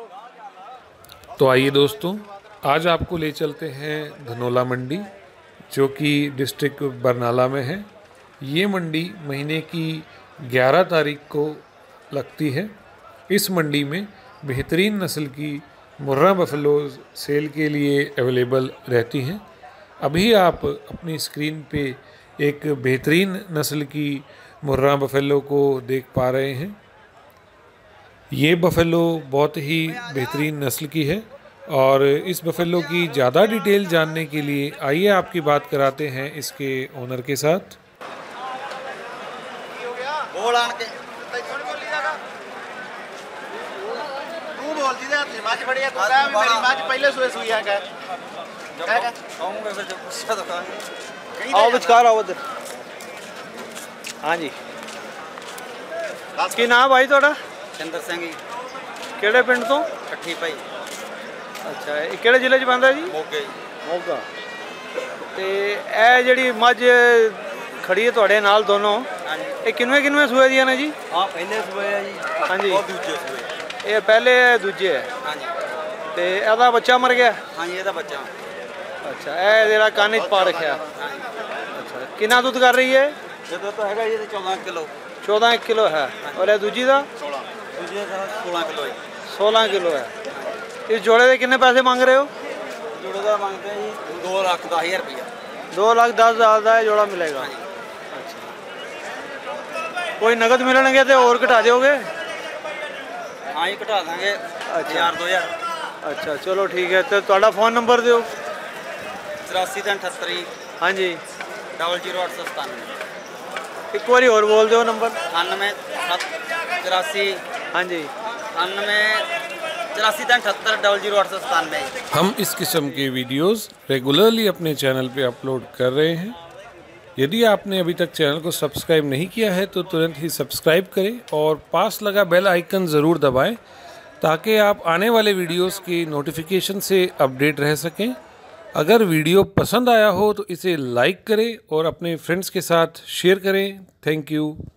तो आइए दोस्तों, आज आपको ले चलते हैं धनौला मंडी, जो कि डिस्ट्रिक्ट बरनाला में है। ये मंडी महीने की 11 तारीख को लगती है। इस मंडी में बेहतरीन नस्ल की मुर्रा बफेलोज़ सेल के लिए अवेलेबल रहती हैं। अभी आप अपनी स्क्रीन पे एक बेहतरीन नस्ल की मुर्रा बफेलो को देख पा रहे हैं। ये बफेलो बहुत ही बेहतरीन नस्ल की है और इस बफेलो की ज़्यादा डिटेल जानने के लिए आइए आपकी बात कराते हैं इसके ओनर के साथ। हाँ जी, की नाम भाई थोड़ा? चंद्र सिंह जी। ਕਿਹੜੇ ਪਿੰਡ ਤੋਂ? ਠੱਠੀ ਭਾਈ। ਅੱਛਾ, ਇਹ ਕਿਹੜੇ ਜ਼ਿਲ੍ਹੇ 'ਚ ਪੈਂਦਾ ਜੀ? ਮੋਗੇ ਜੀ। ਮੋਗਾ। ਤੇ ਇਹ ਜਿਹੜੀ ਮੱਝ ਖੜੀ ਹੈ ਤੁਹਾਡੇ ਨਾਲ ਦੋਨੋਂ, ਇਹ ਕਿੰਨਵੇਂ ਸੂਏ ਦੀਆਂ ਨੇ ਜੀ? ਹਾਂ, ਪਹਿਲੇ ਸੂਏ ਆ ਜੀ। ਹਾਂਜੀ। ਉਹ ਦੂਜੇ ਸੂਏ। ਇਹ ਪਹਿਲੇ ਦੂਜੇ ਹੈ? ਹਾਂਜੀ। ਤੇ ਇਹਦਾ ਬੱਚਾ ਮਰ ਗਿਆ? ਹਾਂਜੀ, ਇਹਦਾ ਬੱਚਾ। ਅੱਛਾ, ਇਹ ਜਿਹੜਾ ਕੰਨ 'ਚ ਪਾ ਰੱਖਿਆ? ਅੱਛਾ, ਕਿੰਨਾ ਦੁੱਧ ਕਰ ਰਹੀ ਹੈ? ਜਦੋਂ ਤਾਂ ਹੈਗਾ ਜੀ 14 ਕਿਲੋ। 14 ਕਿਲੋ ਹੈ। ਔਰ ਇਹ ਦੂਜੀ ਦਾ? 16। ਦੂਜੀ ਦਾ 16 ਕਿਲੋ ਹੈ। 16 ਕਿਲੋ ਹੈ। ਇਸ ਜੋੜੇ ਦੇ ਕਿੰਨੇ ਪੈਸੇ ਮੰਗ ਰਹੇ ਹੋ? ਜੋੜੇ ਦਾ ਮੰਗਦੇ ਆ ਜੀ 2,10,000 ਰੁਪਇਆ। 2,10,000 ਦਾ ਇਹ ਜੋੜਾ ਮਿਲੇਗਾ? ਅੱਛਾ, ਕੋਈ ਨਗਦ ਮਿਲਣਗੇ ਤੇ ਹੋਰ ਘਟਾ ਦਿਓਗੇ? ਹਾਂ ਜੀ, ਘਟਾ ਦਾਂਗੇ 1,000-2,000। ਅੱਛਾ, ਚਲੋ ਠੀਕ ਹੈ। ਤੇ ਤੁਹਾਡਾ ਫ਼ੋਨ ਨੰਬਰ ਦਿਓ। 84 ਹਾਂਜੀ। 00897। ਇੱਕ ਵਾਰੀ ਹੋਰ ਬੋਲ ਦਿਓ ਨੰਬਰ। 98 ਹਾਂਜੀ। 00897। हम इस किस्म के वीडियोस रेगुलरली अपने चैनल पे अपलोड कर रहे हैं। यदि आपने अभी तक चैनल को सब्सक्राइब नहीं किया है तो तुरंत ही सब्सक्राइब करें और पास लगा बेल आइकन ज़रूर दबाएं ताकि आप आने वाले वीडियोस की नोटिफिकेशन से अपडेट रह सकें। अगर वीडियो पसंद आया हो तो इसे लाइक करें और अपने फ्रेंड्स के साथ शेयर करें। Thank you.